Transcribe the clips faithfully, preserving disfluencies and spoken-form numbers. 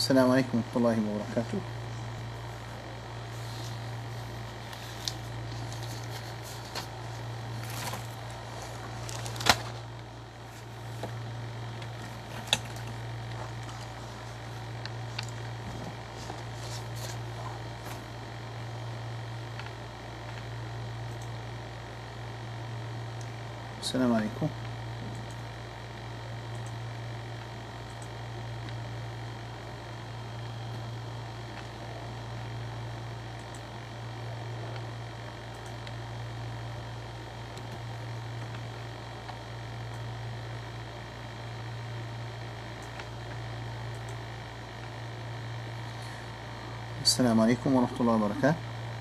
السلام عليكم ورحمة الله وبركاته. السلام عليكم. Assalamu alaikum wa rahmatullahi wa barakatuh.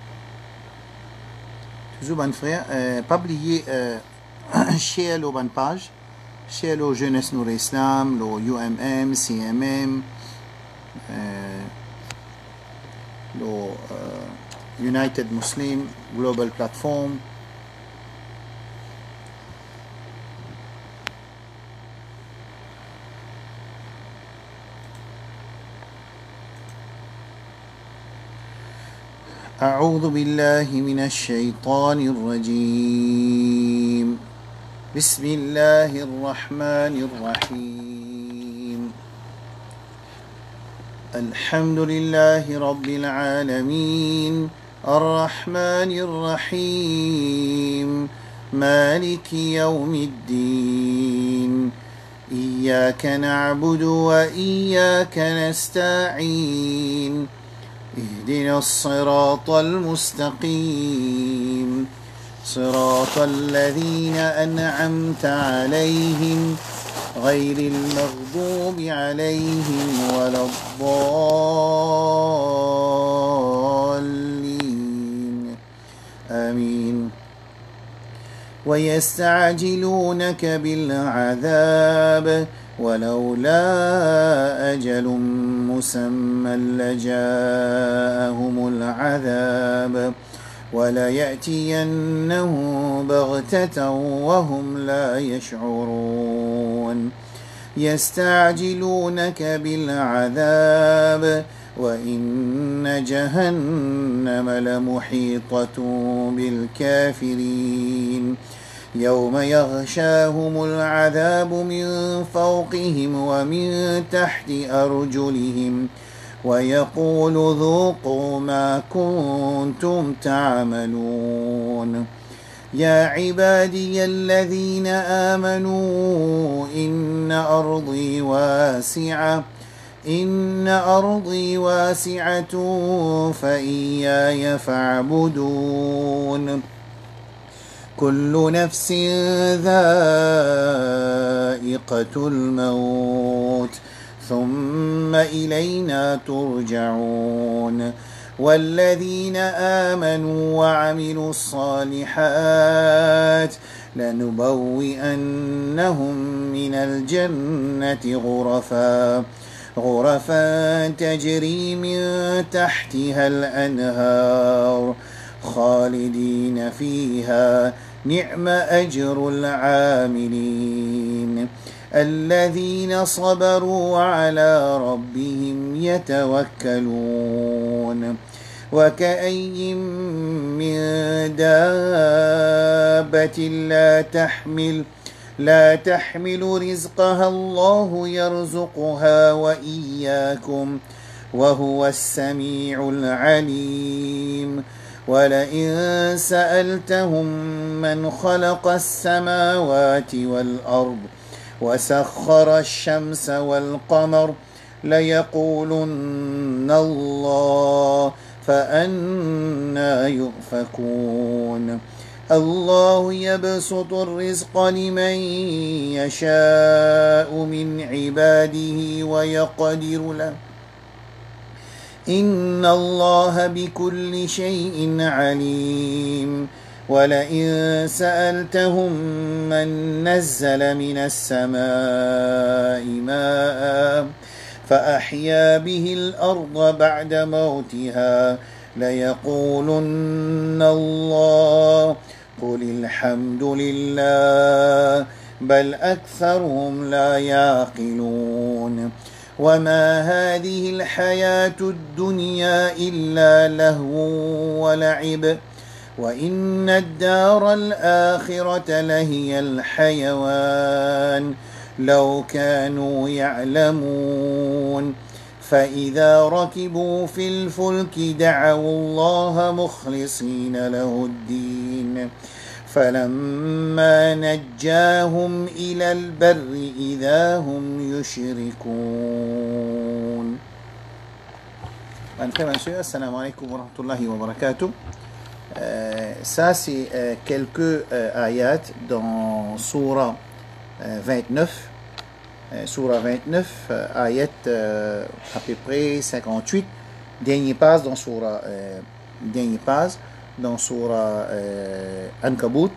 Toujours bon frère, euh, publier euh, share le bonne page, share le Jeunesse Nour Islam, le U M M, C M M, euh, le euh, United Muslim Global Platform. أعوذ بالله من الشيطان الرجيم. بسم الله الرحمن الرحيم. الحمد لله رب العالمين الرحمن الرحيم مالك يوم الدين إياك نعبد وإياك نستعين اهدنا الصراط المستقيم صراط الذين أنعمت عليهم غير المغضوب عليهم ولا الضالين آمين. ويستعجلونك بالعذاب ولولا أجل مسمى لجاءهم العذاب وليأتينه بغتة وهم لا يشعرون. يستعجلونك بالعذاب وإن جهنم لمحيطة بالكافرين يوم يغشاهم العذاب من فوقهم ومن تحت أرجلهم ويقول ذوقوا ما كنتم تعملون. يا عبادي الذين آمنوا إن أرضي واسعة إن أرضي واسعة فإياي فاعبدون. كل نفس ذائقة الموت ثم إلينا ترجعون. والذين آمنوا وعملوا الصالحات لنبوئنهم من الجنة غرفا غرفا تجري من تحتها الأنهار خالدين فيها نعم أجر العاملين الذين صبروا على ربهم يتوكلون. وكأي من دابة لا تحمل لا تحمل رزقها الله يرزقها وإياكم وهو السميع العليم. ولئن سألتهم من خلق السماوات والأرض وسخر الشمس والقمر ليقولن الله فأنى يؤفكون. الله يبسط الرزق لمن يشاء من عباده ويقدر له إن الله بكل شيء عليم. ولئن سألتهم من نزل من السماء ماء فأحيا به الأرض بعد موتها ليقولن الله قل الحمد لله بل أكثرهم لا يعقلون. وما هذه الحياة الدنيا إلا لهو ولعب وإن الدار الآخرة لهي الحيوان لو كانوا يعلمون فإذا ركبوا في الفلك دعوا الله مخلصين له الدين فلما نجاهم إلى البر إذا هم يشركون. السلام عليكم ورحمة الله وبركاته. Euh, ça c'est euh, quelques euh, ayats dans Surah euh, vingt-neuf, euh, Surah vingt-neuf, euh, ayat euh, à peu près cinquante-huit, dernier passe dans Surah, euh, dernier passe dans Surah euh, Ankabut.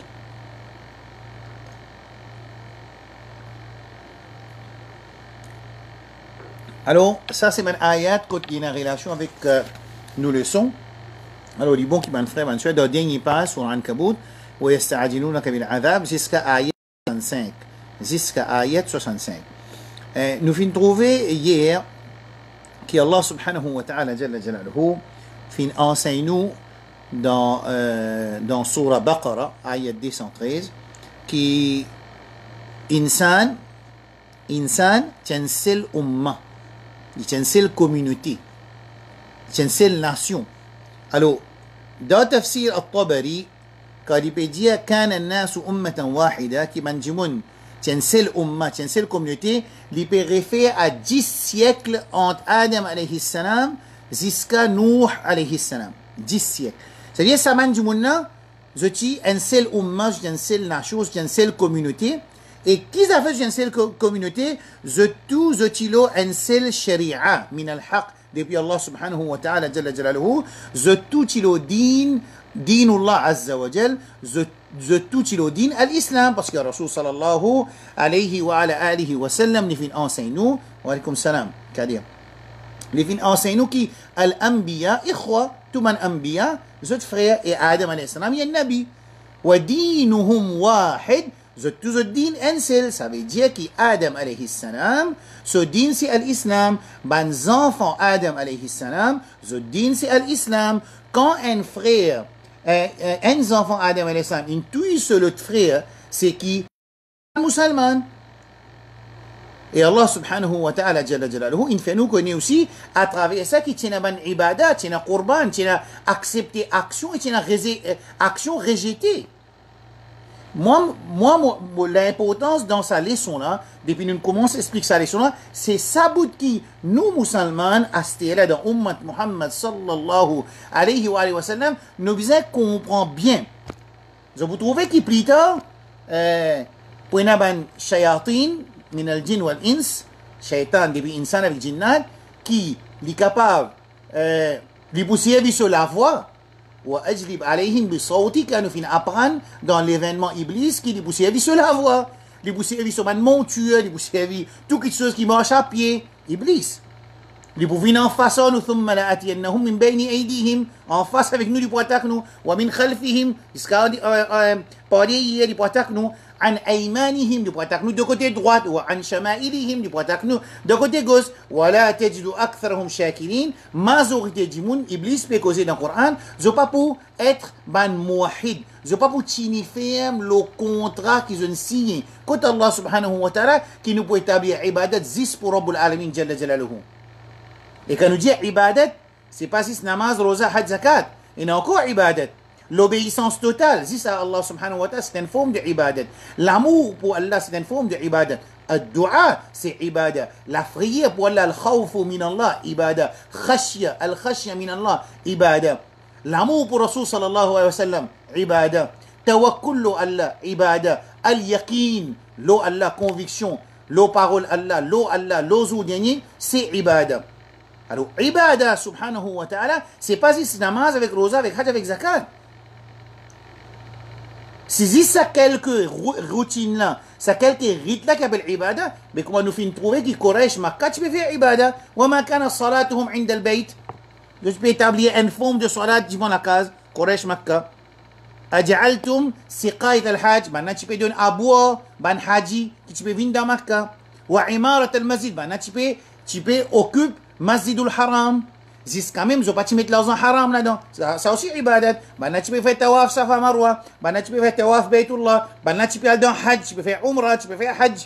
Alors, ça c'est un ayat qui est en relation avec euh, nos leçons. Alors, les bons qui m'ont fait, dans le dernier pas sur Ankabut, où il y a un jusqu'à ayat soixante-cinq. Jusqu'à ayat soixante-cinq. Euh, nous venons trouver hier qu'Allah subhanahu wa ta'ala jalla jalaluhu fin enseigne nous dans, euh, dans Surah Baqarah, ayat deux cent treize, qui insan, insan, tient seule umma, tient seule communauté, tient seule nation. Alors, dans tafsir al-Tabari, quand il peut dire كان الناس أمة واحدة qui manjimun tient seule umma, tient seule communauté, il peut référer à dix siècles entre Adam alayhi salam jusqu'à Nuh alayhi salam. dix siècles. C'est-à-dire ça manjimunna, je dis une seule umma, une seule nation, une seule communauté. Et qui a fait une seule communauté? Je tout, je dis une seule sharia min al-haq. Depuis Allah subhanahu wa ta'ala jalla jalaluhu, je tout ilo din, dinullah azza wa jal, je tout ilo din al-islam, parce que Rasul sallallahu alayhi wa ala alihi wa sallam, les fin enseigne nous, wa alaykum salam, kadir, les fin enseigne nous qui, al-anbiya, ikhwa, tout man anbiya, je frère, et Adam alayhi salam, il y a un nabi, wa dinuhum wahid, je tout le din un seul, ça veut dire qu'Adam alayhi salam, ce din c'est l'islam, ben enfants Adam alayhi salam, ce din c'est l'islam. Quand un frère, un, un enfant Adam alayhi salam, il tue sur l'autre frère, c'est qui musulman. Et Allah subhanahu wa ta'ala jalla jalaluhu, il fait nous connaître aussi à travers ça qu'il y a une ibadat, il y a un qurban, il y a accepté action et il y a une action rejetée. Moi, moi, l'importance dans sa leçon-là, depuis que nous commençons à expliquer sa leçon-là, c'est ça bout qui, nous, musulmans, à ce là dans Ummat Muhammad sallallahu alayhi wa sallam, nous besoin comprendre bien. Je vous trouvez qui plus tard, pour une ban shayatin, min al-jinn wal-ins, shaitan, depuis insan avec jinnat, qui est capable de pousser sur la voie, وأجلب عليهم بصوتي كانوا فين apprendre dans l'événement Iblis qui lui servi sur la voie, lui servi sur une monture, lui servi tout quelque chose qui marche à pied, Iblis. Lui venir en face nous ثم لآتينهم من بين أيديهم en face avec nous lui pour attaquer nous ومن خلفهم jusqu'à par derrière lui pour attaquer nous عن أيمانهم lui pour attaquer nous de côté droit وعن شمائلهم lui pour attaquer nous de côté gauche ولا تجد أكثرهم شاكرين. Majorité du monde Iblis peut causer dans le Coran, je pas pour être ban mouahid, je pas pour signifier le contrat qu'ils ont signé contre Allah subhanahu wa ta'ala qui nous peut établir ibadat zis pour Rabbul Alamin jalla jalaluhu. Et quand nous dit ibadat, c'est pas si namaz, rosa, hajj, zakat. Il y a encore ibadat. L'obéissance totale, si ça Allah subhanahu wa ta'ala, c'est une forme de ibadat. L'amour pour Allah, c'est une forme de ibadat. الدعاء c'est ibadah. La prière pour Allah, al-khawfu min Allah, ibadah. Khashya, al-khashya min Allah, ibadah. L'amour pour Rasul sallallahu alayhi wa sallam, ibadah. Tawakkul Allah, ibadah. Al-yaqin, l'eau Allah, conviction. L'eau parole Allah, l'eau Allah, l'eau dernier, c'est ibadah. Alors, ibadah subhanahu wa ta'ala, c'est pas juste namaz avec rosa, avec hajj, avec zakat. C'est juste ça quelques routines là, ça quelques rites là qui appellent ibadah, mais comment nous finissons trouver que Quraysh Makkah, tu peux faire ibadah. Wa ma kana salatuhum inda al-bayt. Je peux établir une forme de salat devant la case, Quraysh Makkah. Aj'altum siqayat al-hajj, maintenant tu peux donner à boire, ban haji, qui tu peux venir dans Makkah. Wa imarat al-masjid, maintenant tu peux tu peux occuper Masjidul Haram. Zis quand même, ils n'ont pas mettre l'argent haram là-dedans. Ça, ça aussi, ibadat. Maintenant, tu peux faire tawaf Safa Marwa. Maintenant, tu peux faire tawaf Baytullah. Maintenant, tu peux aller dans Hajj. Tu peux faire Umrah. Tu peux faire Hajj.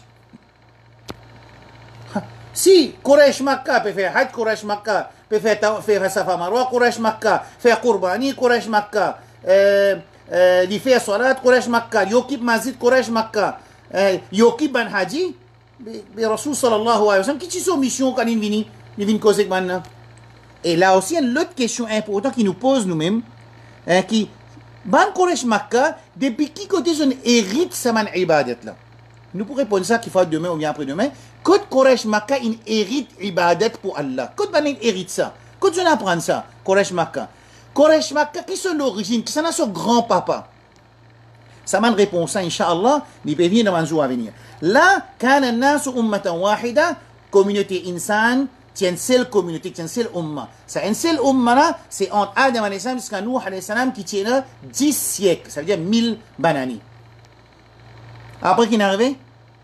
Si Quraysh Makkah peut faire Hajj, Quraysh Makkah peut faire, faire Safa Marwa, Quraysh Makkah faire Qurbani, Quraysh Makkah euh, euh, il fait Salat, Quraysh Makkah, Yokib Masjid, Quraysh Makkah, euh, Yokib Ban Haji, mais Rasul sallallahu alayhi wa sallam, qui sont mission quand il vient, il vient causer maintenant. Et là aussi, il y a une autre question importante qui nous pose nous-mêmes, hein, qui, Ban Quraysh Makkah, depuis qui côté son hérite sa man ibadat là? Nous pourrons répondre ça qu'il faut demain ou bien après-demain. Quand Quraysh Makkah, il hérite ibadat pour Allah. Quand il hérite ça? Quand on apprend ça, Quraysh Makkah. Quraysh Makkah, qui sont l'origine? Qui sont son grand-papa? Ça m'a une réponse, Inch'Allah, il peut venir dans un jour à venir. Là, quand on a une ummatan wahida, communauté insan, c'est une seule communauté, c'est une seule umma. C'est une seule umma là, c'est entre Adam alayhi salam jusqu'à Nuh alayhi salam qui tient là dix siècles, ça veut dire mille banani. Après qu'il est arrivé,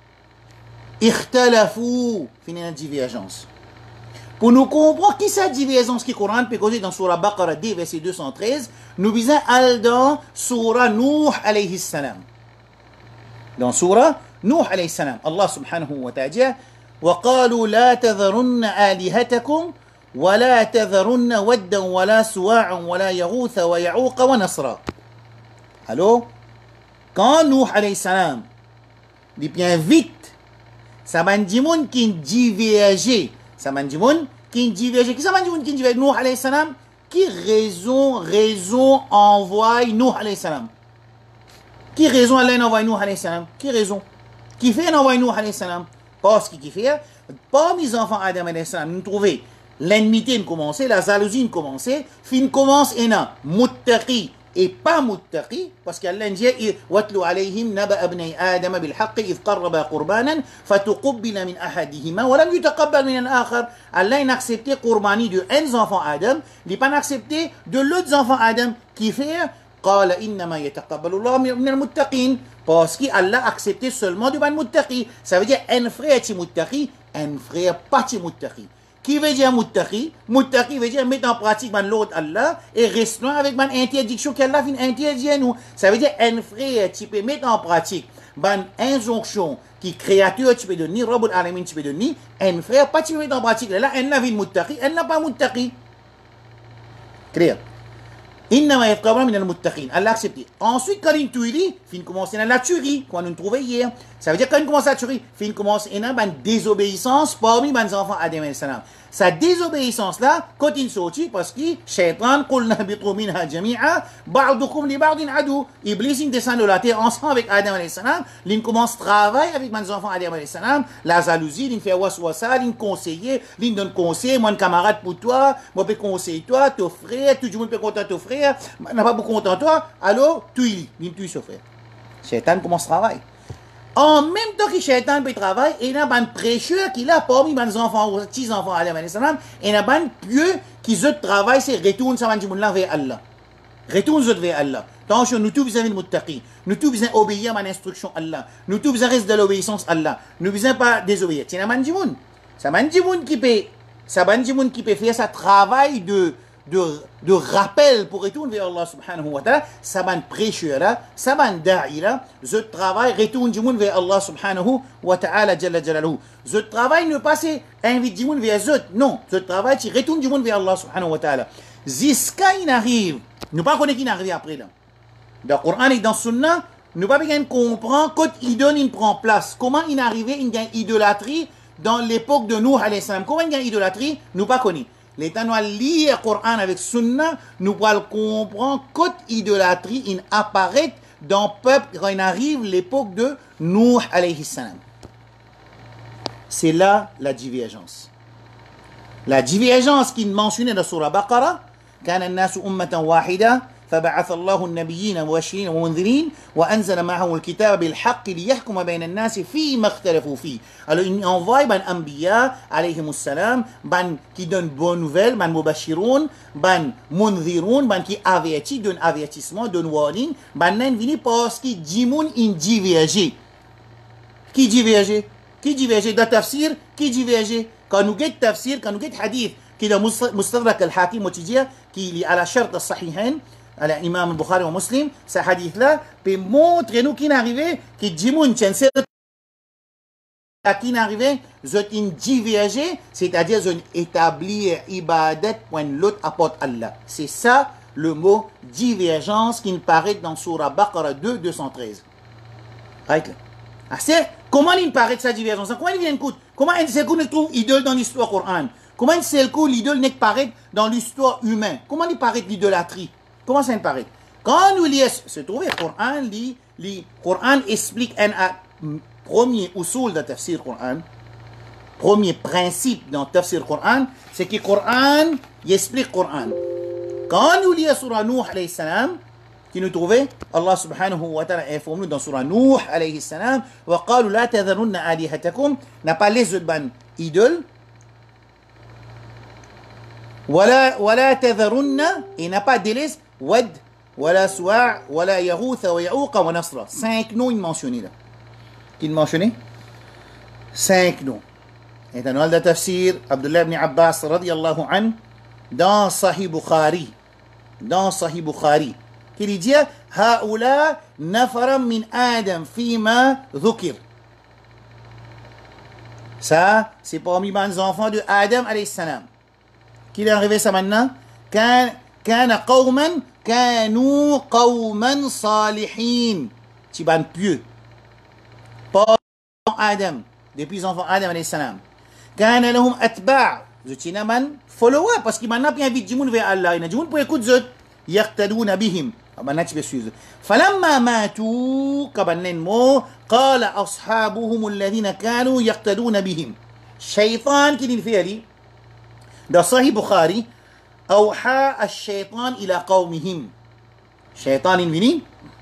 Ikhtalafu, fini la divergence. Pour nous comprendre qui cette divergence qui est Coran peut causer dans Surah Baqarah deux, verset deux cent treize, nous visons aller dans Surah Nuh alayhi salam. Dans Surah Nuh alayhi salam, Allah subhanahu wa ta'ala, وقالوا لا تذرن آلهتكم ولا تذرن ودا ولا سواعا ولا يغوث ويعوق ونصرا. Alors, quand Nuh alayhi salam dit bien vite, ça m'a dit moun qui diverge, ça m'a dit moun qui diverge, qui ça m'a dit moun qui diverge, Nuh alayhi salam, qui raison, raison envoie Nuh alayhi salam? Qui raison Allah envoie Nuh alayhi salam? Qui raison? Qui fait envoyer Nuh alayhi salam? Parce qu'il fait, parmi les enfants Adam alayhi salam, nous trouvons l'ennemité commencer, la jalousie commencer, fin commence et na muttaqi et pas muttaqi, parce qu'Allah dit watlu alayhim naba abnay Adam bil haqq idh qarraba qurbanan fatuqbila min ahadihima wa lam yutaqabbal min al-akhar. Allah n'a accepté qurbani de un enfant Adam, il pas accepté de l'autre enfant Adam qui fait قال إنما يتقبل الله من المتقين, parce qu'Allah a accepté seulement du ban muttaqi. Ça veut dire un frère est muttaqi, un frère pas muttaqi. Qui veut dire muttaqi? Muttaqi veut dire mettre en pratique ban l'autre Allah et restons avec ban interdiction qu'Allah vient interdire nous. Ça veut dire un frère tu peux mettre en pratique ban injonction qui créature tu peux donner, Rabbul Alamin tu peux donner, un frère pas tu peux mettre en pratique. Là, un n'a vient muttaqi, un n'a pas muttaqi. Clair? إنما يتقبل من المتقين. Allah accepté. Ensuite, quand il tuerie, fin commence à la tuerie, qu'on nous trouvait hier. Ça veut dire quand il commence à la tuerie, fin commence à une désobéissance parmi les enfants Adam alayhi salam. Sa désobéissance là, quand il sortit, parce que Shaitan, قُلْنَا بِطُوا مِنْهَا جَمِيعًا بَعْضُكُمْ لِبَعْضٍ عَدُوٌّ. Iblis, il descend de la terre ensemble avec Adam alayhi salam. Il commence à travailler avec les enfants Adam alayhi salam. La jalousie, il fait waswasa, il conseille, il donne conseil, mon camarade pour toi, moi peux conseiller toi, ton frère, tout le monde peut content ton frère, n'a pas beaucoup content toi, alors tu y, il tue son frère. Shaitan commence à travailler. En même temps que Shaitan peut travailler, il y a un prêcheur qui a parmi les enfants, les petits enfants, Adam alayhi salam, et il y a un pieux qui se travaille, c'est retourne ça vers Allah. Retourne vers Allah. Attention, nous tous besoin de muttaqi. Nous tous besoin obéir à mon instruction Allah. Nous tous besoin rester de l'obéissance Allah. Nous besoin pas désobéir. C'est un mandimoun. C'est un mandimoun qui peut, c'est un mandimoun qui peut faire sa travail de de, de rappel pour retourner vers Allah subhanahu wa ta'ala. Ça va prêcheur là, ça va da'i là, je travaille, retourne du monde vers Allah subhanahu wa ta'ala jalla jalaluhu. Je travaille ne pas invite du monde vers eux, non, je travaille, tu retournes du monde vers Allah subhanahu wa ta'ala. Jusqu'à il arrive, nous pas connaître qui arrive après là. Dans le Coran et dans le Sunna, nous pas bien comprendre quand idole il prend place. Comment il est arrivé, il y a une idolâtrie dans l'époque de Nuh alayhi salam. Comment il y a une idolâtrie, nous pas connaître. L'état nous lire le Coran avec Sunna, nous pouvons comprendre que l'idolâtrie il apparaît dans le peuple quand il arrive l'époque de Nuh alayhi salam. C'est là la divergence. La divergence qui est mentionnée dans Surah Baqarah, كان الناس أمة واحدة فبعث الله النبيين مبشرين ومنذرين وأنزل معهم الكتاب بالحق ليحكم بين الناس فيما اختلفوا فيه. Alors il envoie ban anbiya alayhimus salam, ban qui donne bonne nouvelle, ban mubashiroun, ban munzirun, ban qui avertit, donne avertissement, donne warning, ban nan vini parce que dimoun in diverge. Qui diverge? Qui diverge dans tafsir, qui diverge. Quand nous guettons tafsir, quand nous guettons hadith, qui est dans Mustadrak al-Hakim, qui est à la charte al-Sahihain, à l'imam al-Bukhari ou Muslim, ce hadith-là peut montrer nous qui est arrivé, qui dit moun, à qui est arrivé, zot in divergé, c'est-à-dire zot établir ibadat point l'autre apporte Allah. C'est ça le mot divergence qui nous paraît dans Surah Baqarah deux, deux cent treize. Right? Ah, c'est, comment il paraît sa divergence? Comment il vient écoute? Comment il se trouve idole dans l'histoire Coran? Comment il se trouve l'idole n'est paraît dans l'histoire humaine? Comment il paraît l'idolâtrie? Comment ça paraît? Quand nous lisons, se trouve, le Coran, le Coran explique un premier usul de tafsir Coran, premier principe dans tafsir Coran, c'est que le Coran, il explique le Coran. Quand nous lisons surah Nuh alayhi salam, qui nous trouvait, Allah subhanahu wa ta'ala informe nous dans surah Nuh alayhi salam, wa qalu la tadharunna alihatakum, n'a pas les autres idoles, wala wala tadharunna, et n'a pas délaissé wad, wala suwa', wala yaghutha wa ya'uqa wa nasra. Cinq noms il mentionnait là. Qu'il mentionnait? Cinq noms. Et dans le tafsir, Abdullah ibn Abbas radiyallahu an, dans Sahih Bukhari, dans Sahih Bukhari, qu'il dit Haoula nafaram min Adam fima dhukir. Ça, c'est parmi les enfants de Adam alayhi salam. Qu'il est arrivé ça maintenant? Kana qawman kanu qawman salihin. Tiban pieux. Pas Adam, depuis les enfants Adam alayhi salam. Kana lahum atba'. Zutina man follower parce qu'il m'a bien vite du monde vers Allah. Il a du monde pour écouter zot. Yaqtadouna bihim. Maintenant tu peux suivre. Falamma matu kabannen mo qala ashabuhum alladhina kanu yaqtadouna bihim. Shaytan qui dit fait dans Sahih Bukhari awha ash-shaytan ila qawmihim. Shaytan il vient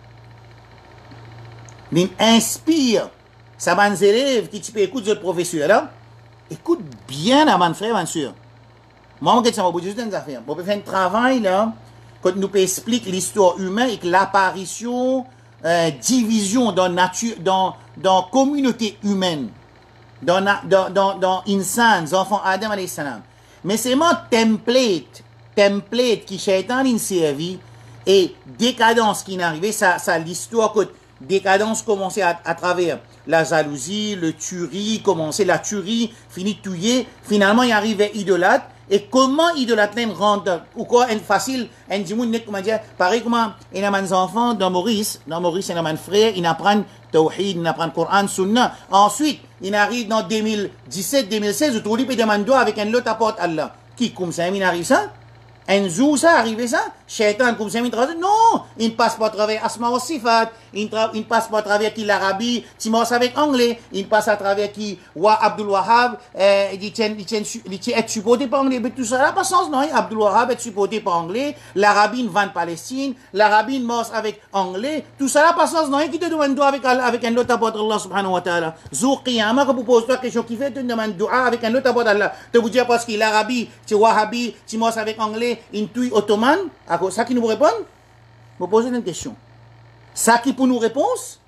il inspire sa ban élève qui tu peux écouter zot professeur là. Écoute bien à mon frère, mon soeur. Moi, je vais juste une affaire. On peut faire un travail là, quand nous expliquer l'histoire humaine et l'apparition, euh, division dans nature, dans dans communauté humaine, dans dans dans dans insan, enfants Adam alayhi salam. Mais c'est mon template, template qui Shaitan in servi et décadence qui est arrivée, ça ça l'histoire que décadence commençait à, à travers la jalousie, le tuerie, commencer la tuerie, finit tuer, finalement il arrive idolâtre, et comment idolâtre rentre, ou quoi, un facile, un dimoun, comment dire, pareil comment, il y a des enfants dans Maurice, dans Maurice, il y a des frères, ils apprennent Tawhid, ils apprennent Coran, Sunna, ensuite, il arrive dans deux mille dix-sept deux mille seize, où tout le monde demande doigt avec un autre apporte Allah, qui, comme ça, il arrive ça? Un jour, ça arrive ça? Shaitan, comme ça, il travaille. Non! Il ne passe pas à travers Asma wa Sifat. Il ne passe pas à travers qui l'Arabie, Timos avec anglais. Il passe à travers qui, Wa Abdul Wahab, il tient, il tient, il tient être supporté par anglais. Mais tout ça n'a pas sens, non? Abdul Wahab est supporté par anglais. L'Arabie vend Palestine. L'Arabie mors avec anglais. Tout ça n'a pas sens, non? Qui te demande doigt avec, avec un autre apôtre Allah subhanahu wa ta'ala? Zour Qiyama, quand vous posez toi question qui fait, te demande doigt avec un autre apôtre Allah. Te vous dire parce que l'Arabie, tu Wahhabi, tu mors avec anglais, une touille ottomane. Ça qui nous répond? Vous posez une question. Ça qui pour nous répondre?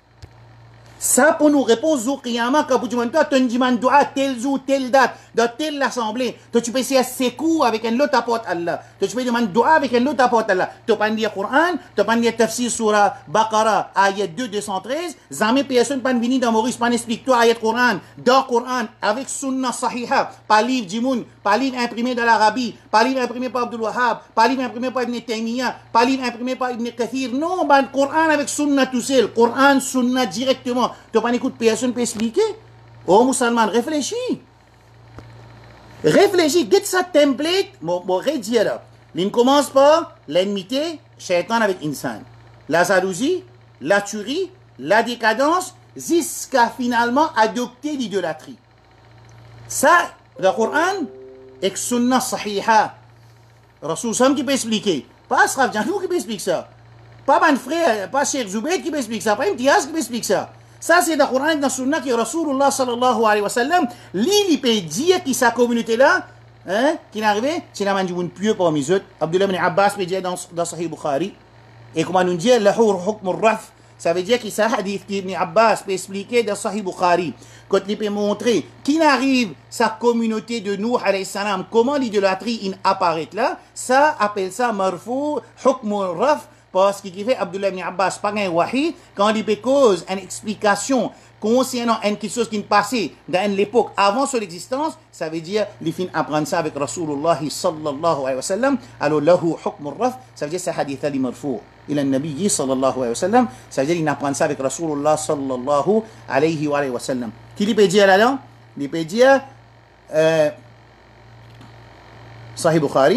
Ça pour nous répondre, Zour Qiyama, quand vous demandez, toi, tu demandes doigt tel jour, telle date, dans telle assemblée. Toi, tu peux essayer secours avec un autre apôtre Allah. Toi, tu peux demander doigt avec un autre apôtre Allah. Tu peux dire Coran, tu peux dire tafsir surah Baqarah, ayat deux, deux cent treize. Jamais personne ne peut venir dans Maurice, pas explique toi ayat Coran, dans Coran, avec Sunnah Sahiha, pas livre Jimoun, pas livre imprimé dans l'Arabie, pas livre imprimé par Abdul Wahab, pas livre imprimé par Ibn Taymiyyah, pas livre imprimé par Ibn Kathir. Non, ben, Coran avec Sunnah tout seul. Coran, Sunnah directement. Tu pas écoute, personne ne peut expliquer. Oh, musulman, réfléchis. Réfléchis, get ça template. Bon, bon, redire là. Il ne commence pas l'ennemité, shaitan avec insan. La jalousie, la tuerie, la décadence, jusqu'à finalement adopter l'idolâtrie. Ça, le Coran, et Sunnah Sahiha. Rasul Sam qui peut expliquer. Pas Asraf Djanou qui peut expliquer ça. Pas mon frère, pas Cheikh Zoubayd qui peut expliquer ça. Pas Imtiaz qui peut expliquer ça. Ça, c'est dans le Coran et dans la Sunna qui Rasulullah sallallahu alayhi wa sallam, lui, peut dire que sa communauté-là, hein, qui est arrivée, c'est la main du monde pieux parmi eux. Abdullah ibn Abbas peut dire dans, dans Sahih Bukhari. Et comment nous dit, lahur hukm raf ça veut dire qu'il y a un hadith qui Ibn Abbas peut expliquer dans Sahih Bukhari, quand il peut montrer qu'il arrive sa communauté de Nuh alayhi salam, comment l'idolâtrie in apparaît là, ça appelle ça marfou, hukm raf, parce qu'il fait Abdullah ibn Abbas par un wahi, quand il peut cause une explication concernant quelque chose qui est passé dans l'époque avant son existence, ça veut dire les fins apprendre ça avec Rasulullah sallallahu alayhi wa sallam, alors lahu hukm raf, ça veut dire c'est hadith ali marfou ila nabi sallallahu alayhi wa sallam, ça veut dire il apprend ça avec Rasulullah sallallahu alayhi wa sallam. Qui lui peut dire là-dedans? Il peut dire euh, Sahih Bukhari,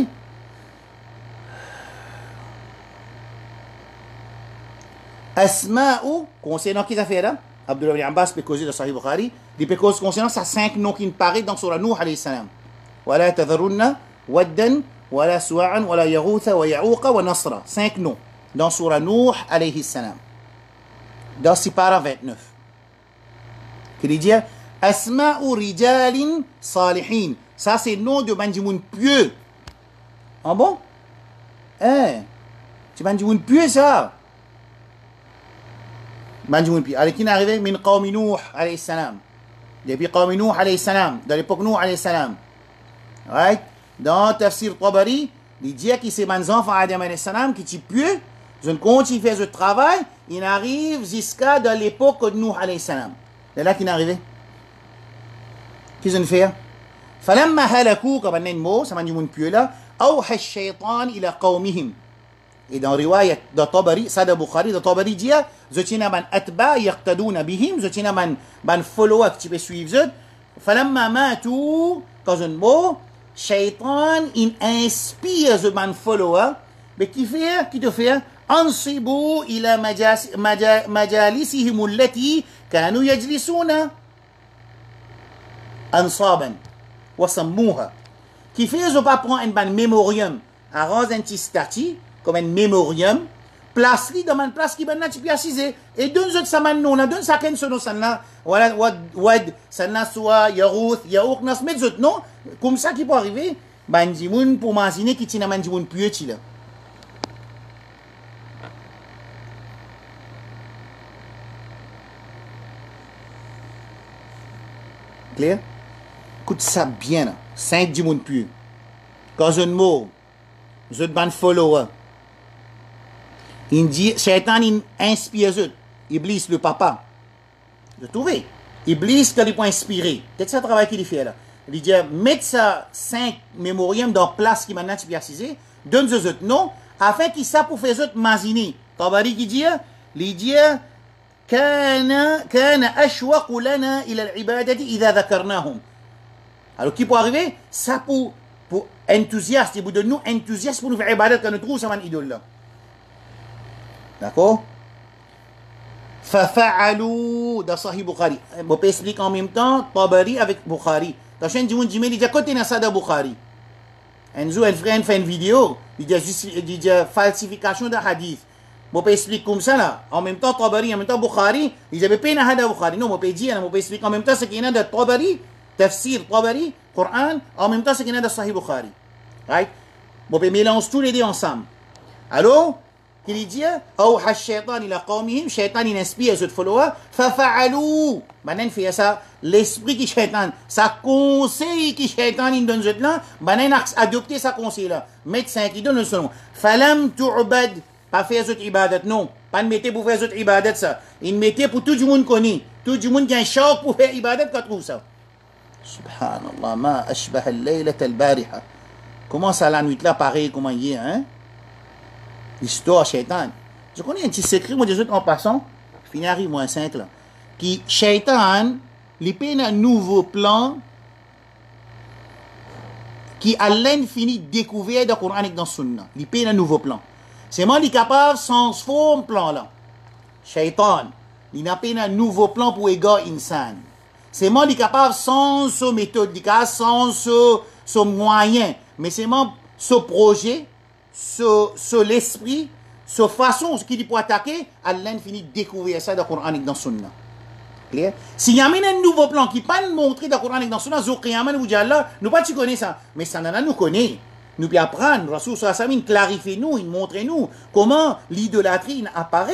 Asma'u, concernant qui ça fait là? Abdullah ibn Abbas peut causer dans Sahih Bukhari, il peut causer concernant ça cinq noms qui paraissent dans Surah Nuh alayhi salam. Wala tadharunna waddan, wala suwa'an, wala yaghutha, wa ya'uqa, wa nasra. Cinq noms dans Surah Nuh alayhi salam. Dans Sipara vingt-neuf. Qui dit Asma'u rijalin salihin. Ça c'est le nom de Banjimoun pieux. Ah bon? Eh, c'est Banjimoun pieux ça. Banjimoun pieux. Alors qui est arrivé? Min qawmi Nuh alayhi salam. Depuis qawmi Nuh alayhi salam. Dans l'époque Nuh alayhi salam. Right? Dans Tafsir Tabari, il dit que c'est mes enfants Adam alayhi salam qui sont pieux. Je ne continue faire ce travail. Il arrive jusqu'à dans l'époque de Nuh alayhi salam. C'est là qu'il est arrivé. Qu'est-ce qu'on fait? فلما هلكوا comme un mot, ça m'a dit mon pieux là, أوحى الشيطان إلى قومهم. Et dans رواية de Tabari, ça de Bukhari, de Tabari dit, je tiens à man atba يقتدون بهم, je tiens à man man follower qui peut suivre eux. فلما ماتوا, quand un mot, شيطان il inspire ce man follower, mais qui fait, qui te fait, أنصبوا إلى مجالسهم التي كانوا يجلسون أنصابا وسموها. Qui fait, je pas prendre un ban mémorium, arrange un petit statut, comme un mémorium, place li dans une place qui ben tu peux assiser, et donne autres ça man non, donne ça qu'un sono ça là, voilà, wad, wad, ça là soit, yarouth, yaouk, nas, mais autres non, comme ça qui peut arriver, ben dimoun pour m'imaginer qui tient man dimoun pieux là. Clair? Écoute ça bien, cinq du monde plus. Quand je ne mot, je ne ban follower. Il dit, Shaitan, il inspire eux. Iblis, le papa. De trouver. Iblis, quand il peut inspirer. Peut-être ça le travail qu'il fait là. Il dit, mettre ça cinq mémoriums dans place qui maintenant tu peux assiser, donne eux autres non, afin qu'ils ça pour faire eux maziner. Tabari qui dit, il dit, كان كان أشوق لنا إلى العبادة إذا ذكرناهم. Alors qui peut arriver? Ça pour pour enthousiaste, pour de nous enthousiastes pour nous faire ibadat quand nous trouvons ça man idole là. D'accord? ففعلوا dans Sahih Bukhari. On peut expliquer en même temps Tabari avec Bukhari. Dans chaîne du monde Jimel il dit côté na ça de Bukhari. Un jour un frère fait une vidéo, il dit il dit falsification de hadith. Je peux expliquer comme ça là. En même temps, Tabari, en même temps, Bukhari. Ils avaient pas un Bukhari. Non, je peux dire, je peux expliquer en même temps ce qu'il y a de Tabari, Tafsir Tabari, Coran, en même temps ce qu'il y a de Sahih Bukhari. Right? Je peux mélanger tous les deux ensemble. Alors, il dit, أوحى الشيطان إلى قومهم, Shaitan il inspire ses followers, ففعلوا. Maintenant, il fait ça, l'esprit qui Shaitan, ça conseille qui Shaitan il donne ce là, maintenant, il a adopté sa conseil là. Médecin qui donne le son. فلم تعبد. Pas faire cette ibadat, non. Pas de mettre pour faire cette ibadat, ça. Il mettait pour tout le monde connaît. Tout le monde qui a un choc pour faire ibadat, qu'on trouve ça. Subhanallah, ma ashbah al-laylat al-bariha. Comment ça la nuit là, pareil, comment il est, hein? L'histoire, Shaitan. Je connais un petit secret, moi, des autres en passant, finari, moi, un cinq là. Qui, Shaitan, il peine un nouveau plan qui, à l'infini, découvert dans le Coran et dans le Sunna. Il peine un nouveau plan. C'est moi qui est capable sans ce plan là. Shaitan, il n'a pas un nouveau plan pour égarer insan. C'est moi qui est capable sans ce méthode, sans ce, ce moyen. Mais c'est moi ce projet, ce, ce l'esprit, ce façon qui peut attaquer, à l'infini découvrir ça dans le Coran et dans le Sunna. Clair? S'il y a un nouveau plan qui n'est pas montré dans le Coran et dans le Sunna, nous ne pas connaître ça. Mais ça nous connaît. Nous pouvons apprendre, Rasul sallallahu alayhi wa sallam clarifie nous, il montre nous comment l'idolâtrie apparaît,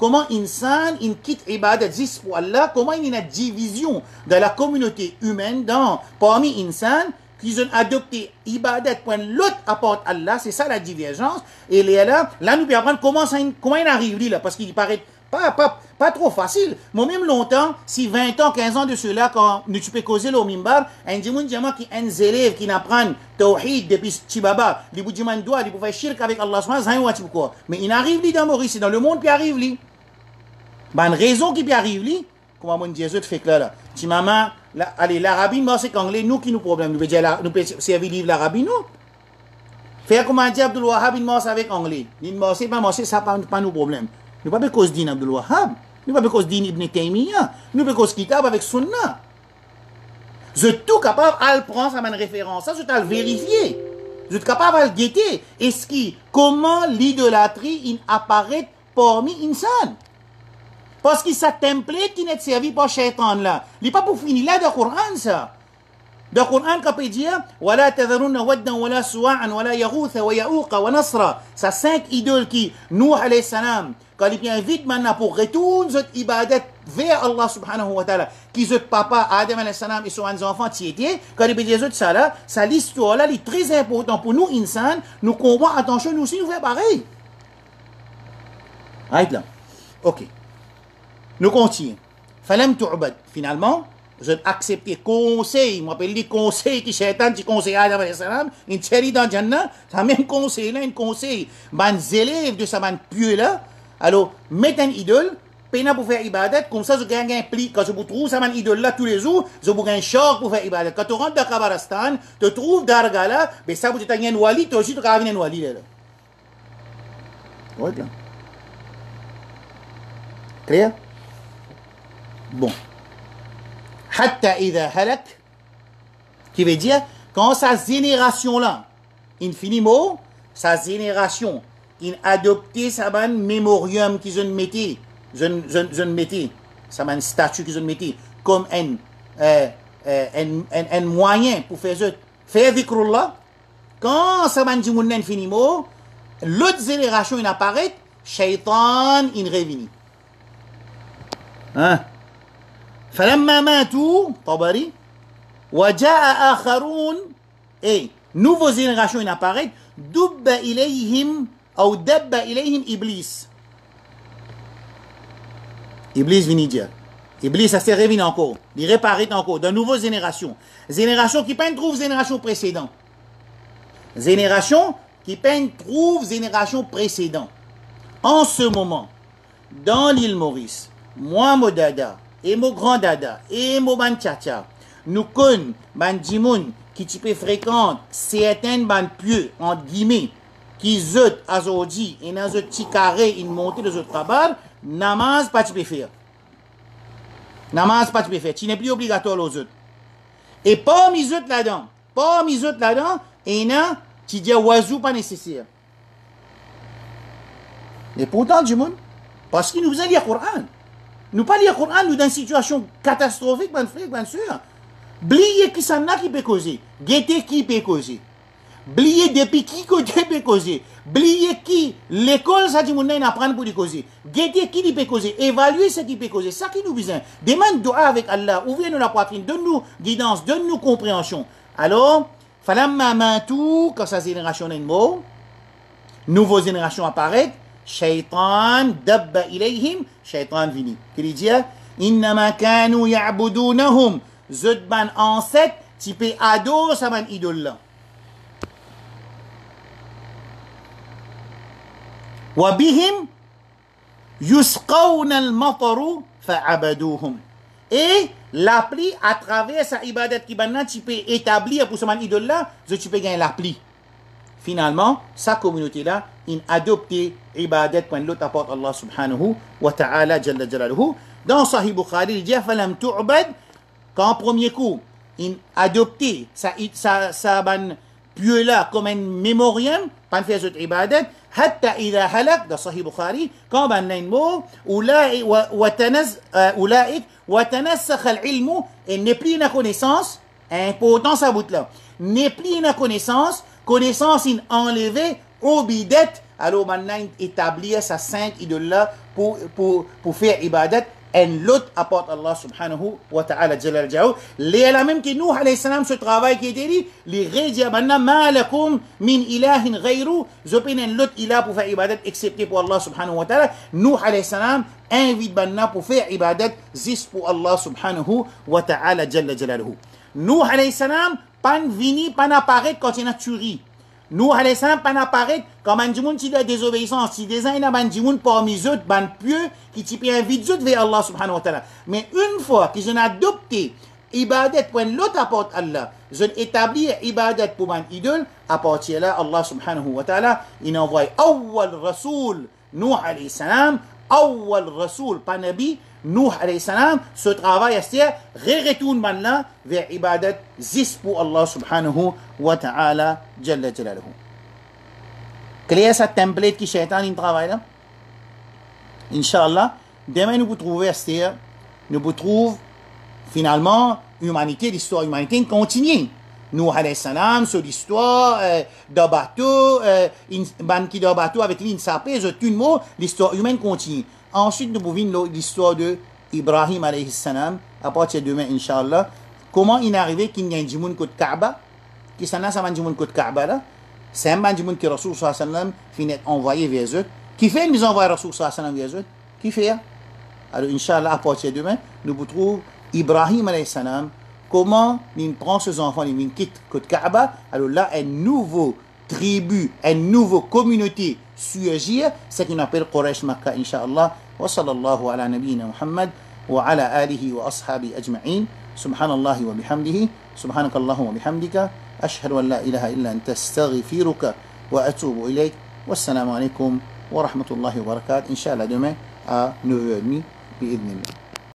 comment insan, il quitte ibadat juste pour Allah, comment il y a une division de la communauté humaine dans, parmi insan, qu'ils ont adopté ibadat pour l'autre apporte Allah, c'est ça la divergence. Et là, là, nous pouvons apprendre comment, ça, comment il arrive là, parce qu'il paraît pas, pas, pas trop facile. Moi, même longtemps, si vingt ans, quinze ans de cela, quand nous tu peux causer le mimbar, un djimoun djama qui un élève qui n'apprend tawhid depuis Chibaba, les boudjiman doit, ils peuvent faire shirk avec Allah, quoi. Mais il arrive li dans Maurice, dans le monde, puis arrive li. Ben, une raison qui peut arrive, comment mon Dieu fait que là, là. Si maman, la, allez, l'Arabie, moi, c'est qu'anglais, nous qui nous problème. Nous pouvons dire, nous pouvons servir livre l'Arabie, nous. Faire comment dire Abdul Wahhab, il morce avec anglais. Il morce, pas morce, ça pas, pas nos problèmes. Nous pas cause d'In Abdul Wahhab. Nous pas cause d'In Ibn Taymiyyah. Nous pas cause Kitab avec Sunna. Je suis tout capable à le prendre ça une référence. Ça, je suis à le vérifier. Je suis capable à le guetter. Est-ce que, comment l'idolâtrie, il apparaît parmi insan? Parce que ça template qui n'est servi par Shaitan là. Il n'est pas pour finir là dans le Coran ça. Dans le Coran, quand il dit Wala tadharunna waddan wala suwa'an wala yaghutha wa ya'uqa wa nasra. Ça cinq idoles qui, Nuh alayhi salam, quand il vient vite maintenant pour retourner cette ibadat vers Allah subhanahu wa ta'ala, qui est papa Adam alayhi salam et son enfant Tiété, quand il dit ça là, ça l'histoire là, est très important pour nous, insan, nous comprenons, attention, nous aussi nous faisons pareil. Right là. Ok. Nous continuons. Falam tu'bad. Finalement, j'ai accepté conseil. Je m'appelle les conseils qui Shaitan, qui conseille Adam alayhi salam, une chérie dans Jannah, ça même conseil là, un conseil. Ben, élèves de ça, ben, pieux là, alors, mettez un idole, pena pour faire ibadat, comme ça, je gagne un pli. Quand je vous trouve ça, man idole là tous les jours, je vous gagne un choc pour faire ibadat. Quand tu rentres dans Kabarastan, tu trouves Darga là, ben ça, vous êtes un wali, tu aussi, tu as un wali là. Oui, bien. Clair? Bon. Hatta idha halak, qui veut dire, quand sa génération là, infiniment, sa génération, il a adopté sa ban mémorium qu'ils ont metté, je mettais, sa ban statut qu'ils ont metté, comme un, euh, euh, un, un, un moyen pour faire faire dhikrullah. Quand sa ban djimounen finimo, l'autre génération il apparaît, Shaitan il revient. Hein? فلما ماتوا طبري وجاء آخرون et nouvelle génération il apparaît دب إليهم أو دب إليهم إبليس. Iblis vient dire. Iblis, ça s'est révélé encore. Il réparait encore. De nouvelles générations. Génération qui peine trouve génération précédente. Génération qui peine trouve génération précédente. En ce moment, dans l'île Maurice, moi, mon dada, et mon grand dada, et mon ban tcha nous connaissons, ban djimoun, qui type fréquente, certaines ban pieux, entre guillemets, qui zot aujourd'hui, et dans ce petit carré, ils montent de ce travail, namaz pas tu peux faire. Namaz pas tu peux faire. Tu n'es plus obligatoire aux autres. Et pas mis autres là-dedans. Pas mis autres là-dedans, et non, tu dis oiseau pas nécessaire. Et pourtant, du monde, parce qu'il nous faisait lire le Coran. Nous pas lire le Coran, nous dans une situation catastrophique, bien sûr, bien sûr. Blier qui s'en a qui peut causer. Guetter qui peut causer. Blier depuis qui côté peut causer. Blier qui l'école ça dit mon apprendre pour lui causer. Guetter qui lui peut causer. Évaluer ce qui peut causer. Ça qui nous besoin. Demande doua avec Allah. Ouvrez-nous la poitrine. Donne-nous guidance. Donne-nous compréhension. Alors, falamma matu, quand sa génération est mort, nouvelle génération apparaît. Shaitan dabba ilayhim. Shaitan vini. Qu'il dit, innama kanu ya'budunahum. Zodban ancêtre, tu peux adorer sa man idole là. وبهم يسقون المطر فعبدوهم. Et l'appli à travers sa ibadat qui maintenant tu peux établir pour ce man idole là, tu peux gagner l'appli. Finalement, sa communauté là, il a adopté ibadat quand l'autre apporte Allah subhanahu wa ta'ala jalla jalaluhu. Dans Sahih Bukhari, il dit falam tu'bad, quand premier coup, il a adopté sa sa sa ban pieux là comme un mémorium, pas faire cette ibadat. حتى إذا هلك ده صحيح بخاري كما بأنين مو أولئك وتنز أولئك وتنسخ العلم n'est plus une connaissance important ça bout là n'est plus une connaissance connaissance in enlevé obidet alors maintenant établir sa cinq idoles là pour, pour, pour faire ibadat, et l'autre apporte Allah subhanahu wa ta'ala jalal jaou. Les la même que nous, alayhi salam, ce travail qui était dit, les rédia manna ma lakum min ilahin ghayru, zopinen l'autre ilah pour faire ibadat, excepté pour Allah subhanahu wa ta'ala. Nous, alayhi salam, invite manna pour faire ibadat, juste pour Allah subhanahu wa ta'ala jalal jalaluhu. Nous, alayhi salam, pas vini, pas apparaître quand il a tué. Nous, alayhi salam, pas apparaître quand un djimoun qui a désobéissance. Si des uns, il y a un djimoun parmi eux, ban pieux, qui t'y invite eux vers Allah subhanahu wa ta'ala. Mais une fois qu'ils ont adopté ibadat pour l'autre apporte Allah, ils ont établi ibadat pour un idole, à partir de là, Allah subhanahu wa ta'ala, il envoie awwal rasoul, Nuh alayhi salam, awwal rasoul, pas nabi, Nuh alayhi salam, ce travail, c'est-à-dire, retourne maintenant vers ibadat, zis pour Allah subhanahu wa ta'ala, jalla jalaluhu. Quel est ce template qui shaitan il travaille là? Inch'Allah, demain nous vous trouvons, c'est-à-dire, nous vous trouvons finalement l'humanité, l'histoire humanitaire continue. Nous, alayhi salam, sur l'histoire euh, d'un bateau, euh, une ban qui d'un bateau avec l'île sapé, je tout le mot, l'histoire humaine continue. Ensuite, nous pouvons l'histoire de Ibrahim alayhi salam, à partir de demain, Inch'Allah. Comment il est arrivé qu'il y a un djimoun côte Kaaba, qui s'en a ça un djimoun côte Kaaba là, c'est un djimoun qui Rasul sallallahu alayhi wa sallam finit envoyé vers eux. Qui fait nous envoyer Rasul sallallahu alayhi wa sallam vers eux? Qui fait? Alors, Inch'Allah, à partir de demain, nous vous trouvons Ibrahim alayhi salam. Comment il prend ses enfants, il quitte côte Kaaba. Alors là, une nouvelle tribu, une nouvelle communauté surgit, ce qu'on appelle Quraysh Makkah, Inch'Allah. Wa sallallahu ala nabiyyina Muhammad wa ala alihi wa ashabi ajma'in. Subhanallahi wa bihamdihi. Subhanakallahu wa bihamdika. Ashhadu an la ilaha illa anta astaghfiruka wa atubu ilayk. Wassalamu alaikum wa rahmatullahi wa barakatuh. Inch'Allah, demain à neuf heures trente, bi'idhnillah.